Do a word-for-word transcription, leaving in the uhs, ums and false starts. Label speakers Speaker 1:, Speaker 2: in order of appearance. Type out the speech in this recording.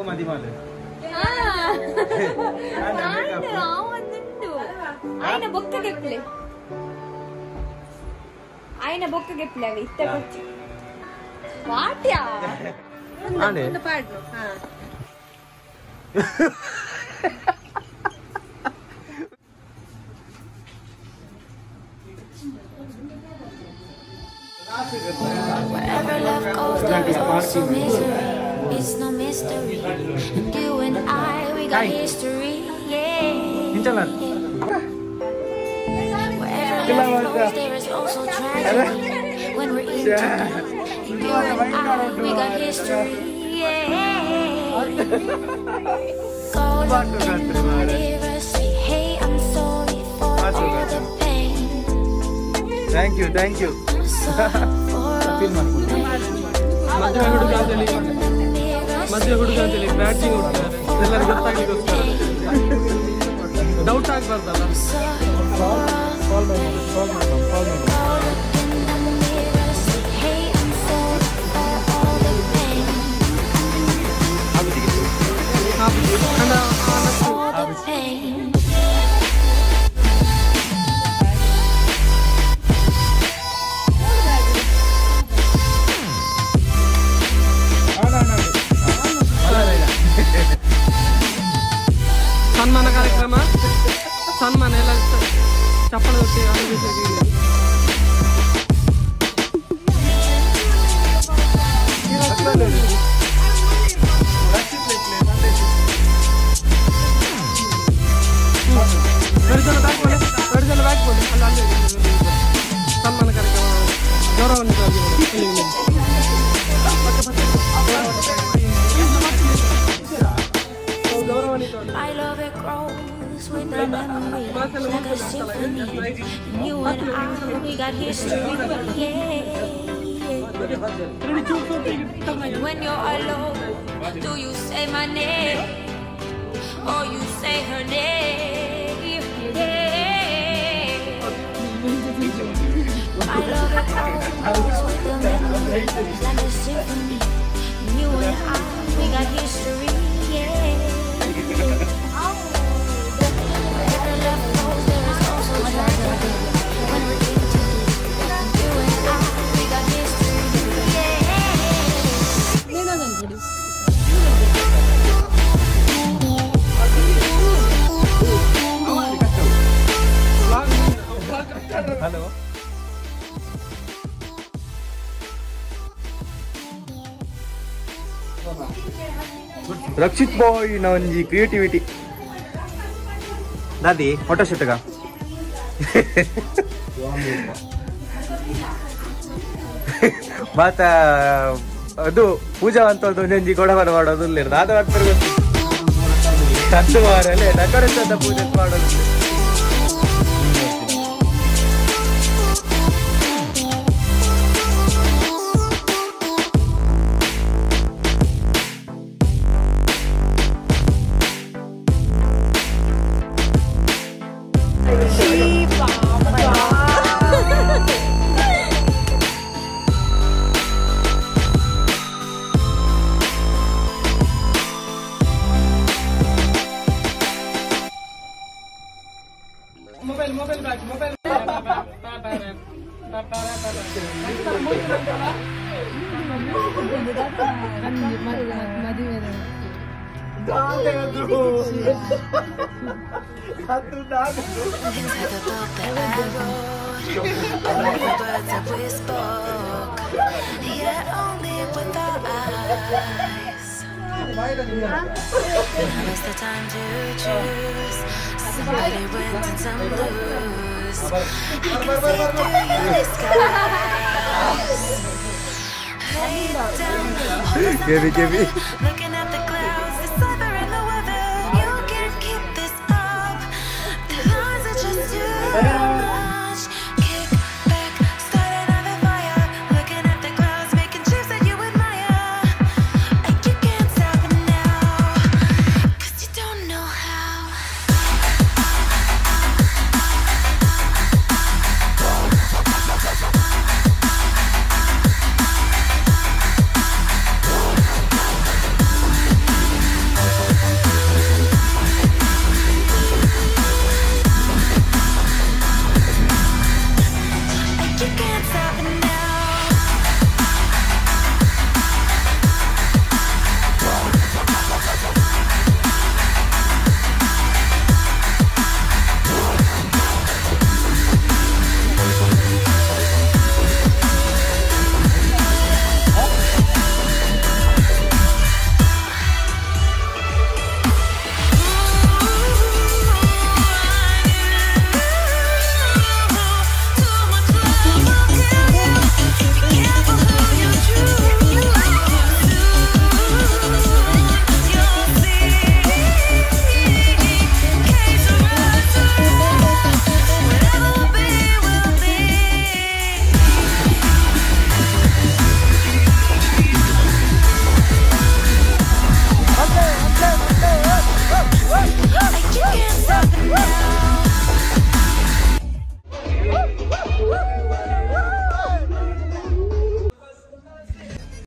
Speaker 1: Aku mati malu.
Speaker 2: Ah. Aina awandu. Aina bokka geple. Aina bokka geple avi itta kochi. Vaatya.
Speaker 1: Ande.
Speaker 2: Undu paadu. Ha.
Speaker 3: Wherever love goes, there is also misery. It's no mystery. And you and I, we got history. Yeah.
Speaker 1: Injalan.
Speaker 3: Wherever love goes, there is also tragedy. When we're in together, and you and I, we got history. Yeah. Go look in the mirror, say, hey, I'm sorry for all the pain.
Speaker 1: Thank you, thank you.
Speaker 4: ಮದುವೆ ಹುಡುಗ ಅಂತೇಳಿ ಮದುವೆ ಹುಡುಗ ಅಂತೇಳಿ batting ಹುಡುಗ ಎಲ್ಲರೂ ಗೊತ್ತಾಗ್ಲಿಕ್ಕೋಸ್ಕರ doubt ಆಗ್ಬಾರ್ದಲ್ಲ. ಸನ್ಮಾನ ಕಾರ್ಯಕ್ರಮ ಸನ್ಮಾನ ಎಲ್ಲ ಚಪ್ಪಳ ಹೊತ್ತಿ ಆಯೋಜಿಸಿದ್ದೀವಿ. ಎರಡು ಜನ ಬ್ಯಾಕ್ ಬೋಲೆ ಎರಡು ಜನ ಬ್ಯಾಕ್ ಬೋಲೆ ಅಲ್ಲ ಅಲ್ಲಿ ಸನ್ಮಾನ ಕಾರ್ಯಕ್ರಮ ಗೌರವಾನ್ವಿತವಾಗಿ
Speaker 3: I love it grows with the memory, like a symphony. You and I, we got history, yeah. When you're alone, do you say my name or you say her name? Yeah. I love it grows with the memory, like a symphony. You and I, we got history, yeah. Wherever love goes, there is also tragedy. When we're in together, you and I, we got history.
Speaker 1: Hello. Rakshit boy na onji creativity. Dadi photo shoot ga. Mata adu pooja antadu onji godavana madodu illirda adu ಮಾಡ್ತಾರೆ ಕದ್ದು ಮಾರಲೆ ನಗರಸದ ಪೂಜೆ ಮಾಡೋದು.
Speaker 4: Mobile mobile bag mobile
Speaker 3: Now's the time to choose. Somebody wins and some lose. I can see through your disguise. Hey, down,
Speaker 1: Give me, give me.
Speaker 3: looking